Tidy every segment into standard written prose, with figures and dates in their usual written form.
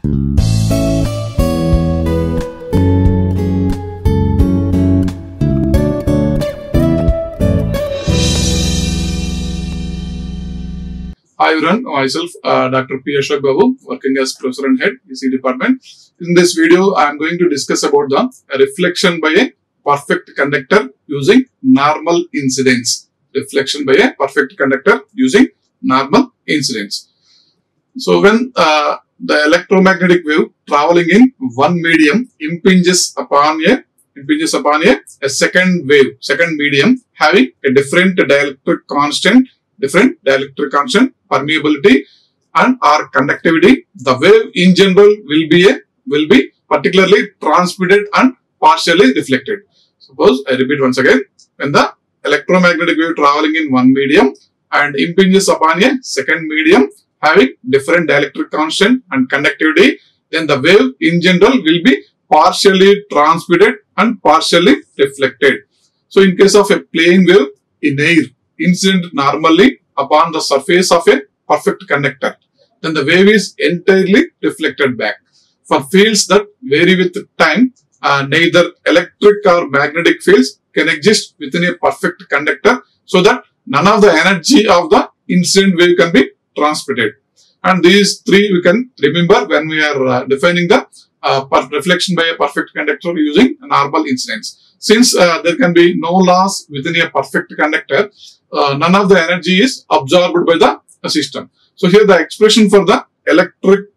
Hi everyone, myself Dr. P. Ashok Babu, working as Professor and Head, EC Department. In this video, I am going to discuss about the reflection by a perfect conductor using normal incidence. Reflection by a perfect conductor using normal incidence. So when the electromagnetic wave traveling in one medium impinges upon a second wave, second medium having a different dielectric constant, permeability and or conductivity, the wave in general will be particularly transmitted and partially reflected. Suppose I repeat once again, when the electromagnetic wave traveling in one medium and impinges upon a second medium having different dielectric constant and conductivity, then the wave in general will be partially transmitted and partially reflected. So in case of a plane wave in air incident normally upon the surface of a perfect conductor, then the wave is entirely reflected back. For fields that vary with time, neither electric or magnetic fields can exist within a perfect conductor, so that none of the energy of the incident wave can be transmitted. And these three we can remember when we are defining the reflection by a perfect conductor using normal incidence. Since there can be no loss within a perfect conductor, none of the energy is absorbed by the system. So here the expression for the electric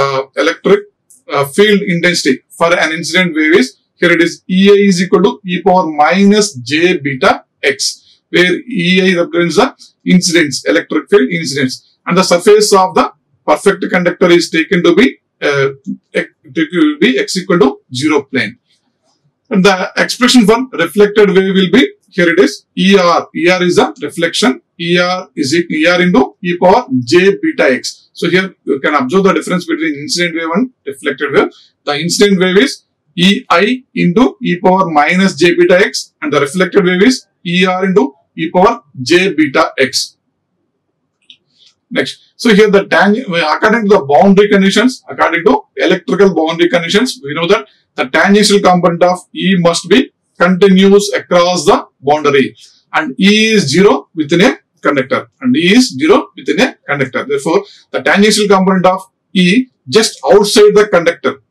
field intensity for an incident wave is, here it is EI is equal to e power minus j beta x, where EI represents the incidence, electric field incidence, and the surface of the perfect conductor is taken to be x equal to 0 plane. And the expression for reflected wave will be, here it is ER. ER is a reflection. ER is ER into e power j beta x. So here you can observe the difference between incident wave and reflected wave. The incident wave is EI into e power minus j beta x, and the reflected wave is ER into e power j beta x. Next, so here the according to the boundary conditions, according to electrical boundary conditions, we know that the tangential component of E must be continuous across the boundary, and E is 0 within a conductor, Therefore, the tangential component of E just outside the conductor,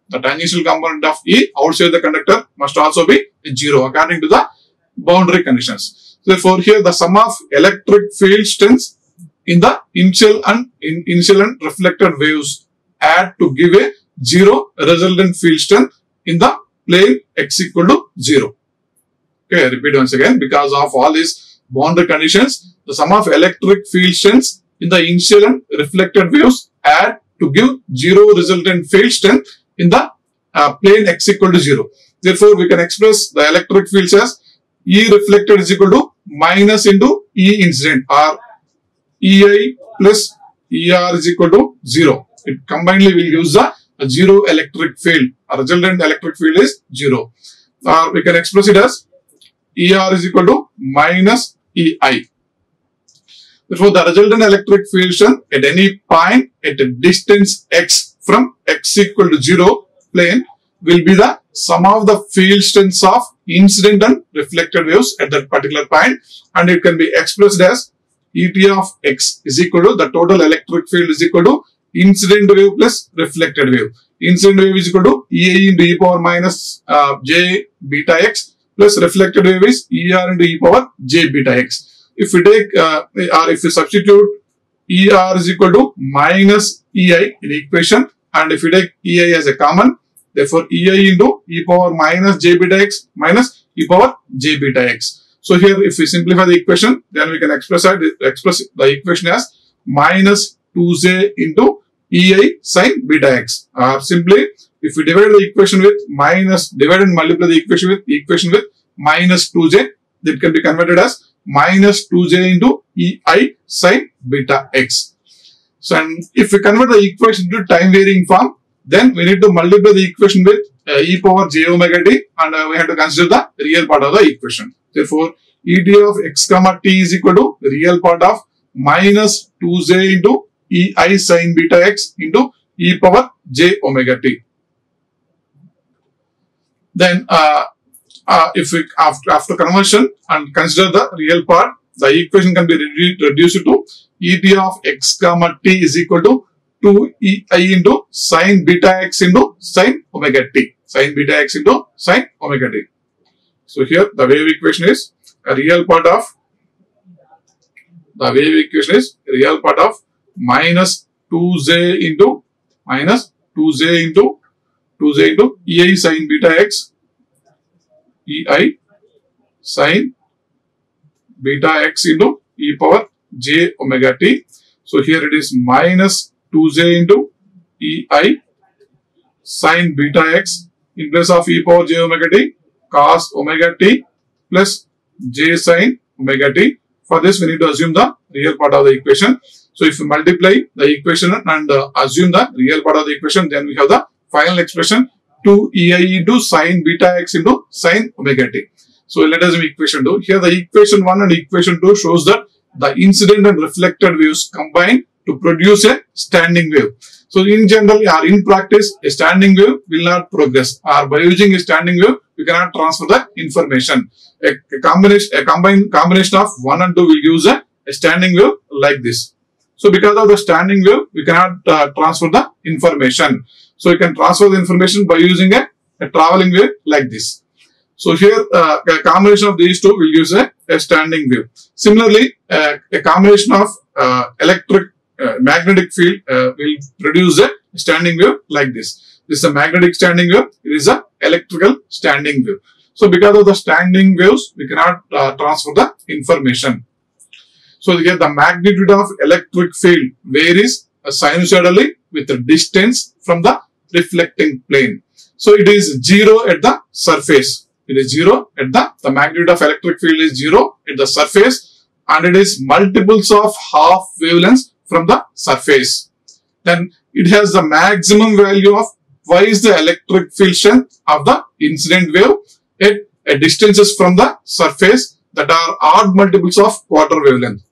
must also be 0 according to the boundary conditions. Therefore, here the sum of electric field strengths in the initial and reflected waves add to give a 0 resultant field strength in the plane x equal to 0. Okay, I repeat once again, because of all these boundary conditions, the sum of electric field strengths in the initial and reflected waves add to give 0 resultant field strength in the plane x equal to 0. Therefore, we can express the electric fields as E reflected is equal to minus into E incident, or EI plus ER is equal to 0. It combinedly will use the 0 electric field. A resultant electric field is 0. Or we can express it as ER is equal to minus EI. Therefore, the resultant electric field strength at any point at a distance x from x equal to 0 plane will be the sum of the field strengths of incident and reflected waves at that particular point, and it can be expressed as ET of x is equal to the total electric field is equal to incident wave plus reflected wave. Incident wave is equal to EI into e power minus j beta x plus reflected wave is ER into e power j beta x. If we take or if we substitute ER is equal to minus EI in equation, and if we take EI as a common, therefore EI into e power minus j beta x minus e power j beta x. So here if we simplify the equation, then we can express the equation as minus 2j into EI sin beta x. Simply, if we divide the equation with divide and multiply the equation with minus 2j, that can be converted as minus 2j into EI sin beta x. So, and if we convert the equation to time varying form, then we need to multiply the equation with e power j omega t, and we have to consider the real part of the equation. Therefore, ET of x comma t is equal to the real part of minus 2j into EI sin beta x into e power j omega t. Then if we after conversion and consider the real part, the equation can be reduced to et of x comma t is equal to 2ei into sin beta x into sin omega t. Sin beta x into sin omega t. So here the wave equation is a real part of minus 2j into ei sin beta x, ei sin beta x into e power j omega t. So here it is minus 2j into ei sin beta x in place of e power j omega t cos omega t plus j sin omega t. For this we need to assume the real part of the equation. So if you multiply the equation and assume the real part of the equation, then we have the final expression 2ei into sin beta x into sin omega t. So let us do equation 2. Here the equation 1 and equation 2 shows that the incident and reflected waves combine to produce a standing wave. So in general or in practice, a standing wave will not progress, or by using a standing wave, we cannot transfer the information. A combination of 1 and 2 will use a standing wave like this. So because of the standing wave, we cannot transfer the information. So we can transfer the information by using a traveling wave like this. So here a combination of these two will use a standing wave. Similarly, a combination of magnetic field will produce a standing wave like this. This is a magnetic standing wave. It is a electrical standing wave. So because of the standing waves, we cannot transfer the information. So here the magnitude of electric field varies sinusoidally with the distance from the reflecting plane. So it is 0 at the surface. It is 0 at the magnitude of electric field is 0 at the surface, and it is multiples of half wavelengths from the surface. Then it has the maximum value of twice the electric field strength of the incident wave at distances from the surface that are odd multiples of quarter wavelength.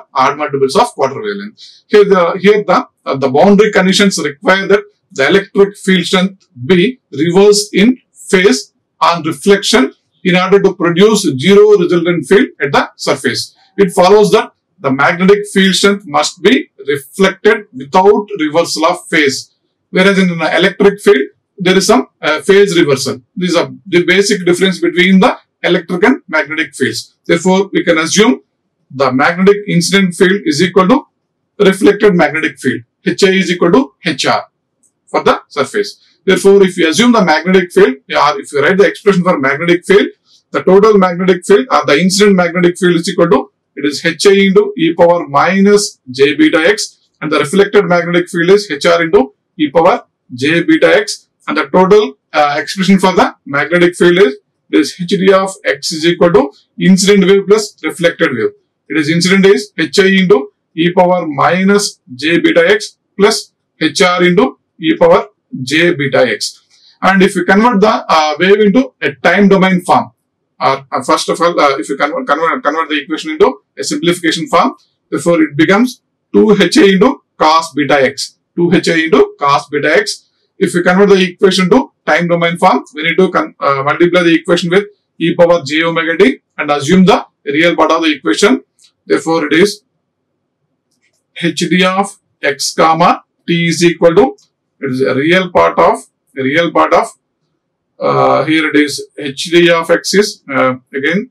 Here the boundary conditions require that the electric field strength be reversed in phase on reflection in order to produce zero resultant field at the surface. It follows that the magnetic field strength must be reflected without reversal of phase. Whereas in the electric field, there is some phase reversal. This is the basic difference between the electric and magnetic fields. Therefore, we can assume the magnetic incident field is equal to reflected magnetic field. HI is equal to HR for the surface. Therefore, if you assume the magnetic field, or if you write the expression for magnetic field, the total magnetic field or the incident magnetic field is equal to, it is HI into e power minus j beta x, and the reflected magnetic field is HR into e power j beta x, and the total expression for the magnetic field is HD of x is equal to incident wave plus reflected wave. It is incident is HI into e power minus j beta x plus HR into e power j beta x. And if you convert the wave into a time domain form, first of all, if you convert the equation into a simplification form, therefore it becomes 2HI into cos beta x. 2HI into cos beta x. If you convert the equation to time domain form, we need to multiply the equation with e power j omega t and assume the real part of the equation. Therefore, it is HD of x comma t is equal to, it is a real part of here it is HD of x is again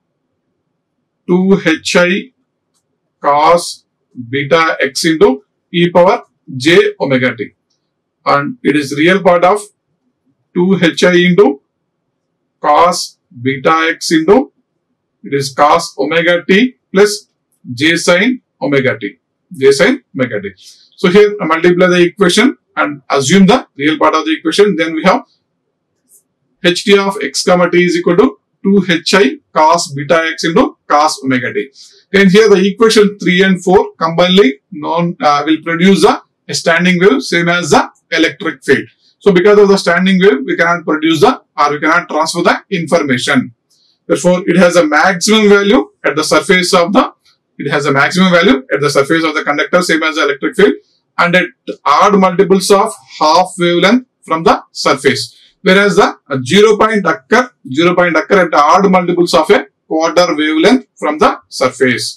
2HI cos beta x into e power j omega t, and it is real part of 2HI into cos beta x into, it is cos omega t plus j sin omega t. So here multiply the equation and assume the real part of the equation. Then we have HD of x comma t is equal to 2HI cos beta x into cos omega t. Then here the equation 3 and 4 combinedly will produce a standing wave same as the electric field. So because of the standing wave, we cannot produce we cannot transfer the information. Therefore, it has a maximum value at the surface of the conductor, same as the electric field, and at odd multiples of half wavelength from the surface. Whereas the 0 point occur at odd multiples of a quarter wavelength from the surface.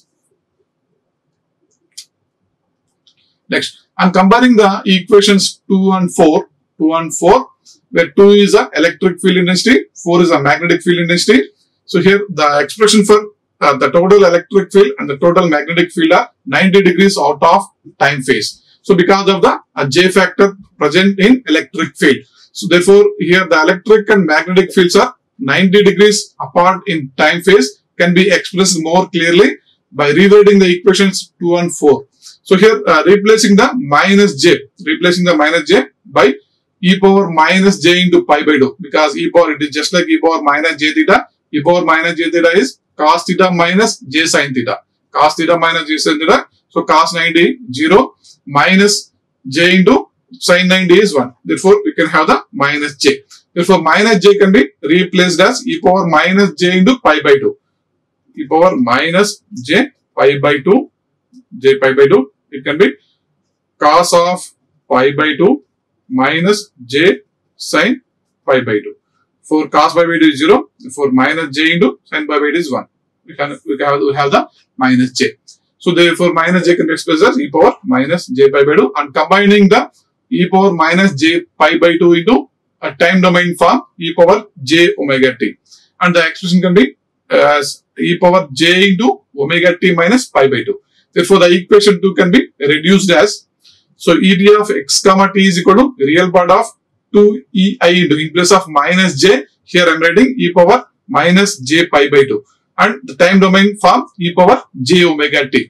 Next, I'm comparing the equations 2 and 4, where 2 is the electric field intensity, 4 is the magnetic field intensity. So here the expression for the total electric field and the total magnetic field are 90 degrees out of time phase. So because of the J factor present in electric field. So therefore here the electric and magnetic fields are 90 degrees apart in time phase, can be expressed more clearly by rewriting the equations 2 and 4. So here replacing the minus j by e power minus j into pi by 2, because e power, it is just like e power minus j theta. E power minus j theta is cos theta minus j sin theta. Cos theta minus j sin theta. So cos 90 0 minus j into sin 90 is 1. Therefore we can have the minus j. Therefore minus j can be replaced as e power minus j into pi by 2. E power minus j pi by 2. J pi by 2. It can be cos of pi by 2 minus j sin pi by 2. For cos pi by 2 is 0. For minus j into sin pi by 2 is 1. We have the minus j. So therefore minus j can be expressed as e power minus j pi by 2, and combining the e power minus j pi by 2 into a time domain form e power j omega t, and the expression can be as e power j into omega t minus pi by 2. Therefore the equation 2 can be reduced as, so ed of x comma t is equal to real part of 2ei into, in place of minus j, here I am writing e power minus j pi by 2, and the time domain form e power j omega t.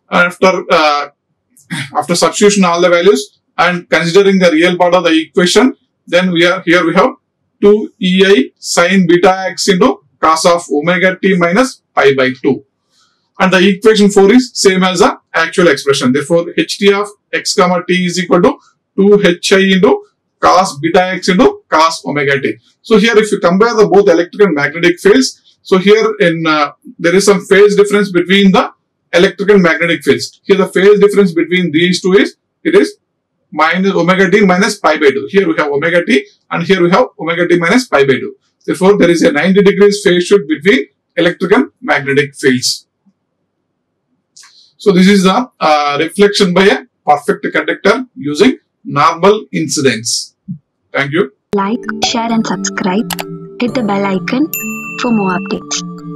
After substitution all the values and considering the real part of the equation, then we have 2ei sin beta x into cos of omega t minus pi by 2. And the equation 4 is same as the actual expression. Therefore, ht of x comma t is equal to 2hi into cos beta x into cos omega t. So here if you compare the both electric and magnetic fields, so here in there is some phase difference between the electric and magnetic fields. Here the phase difference between these two is, it is minus omega t minus pi by 2. Here we have omega t and here we have omega t minus pi by 2. Therefore, there is a 90 degrees phase shift between electric and magnetic fields. So this is the reflection by a perfect conductor using normal incidence. Thank you. Like, share and subscribe. Hit the bell icon for more updates.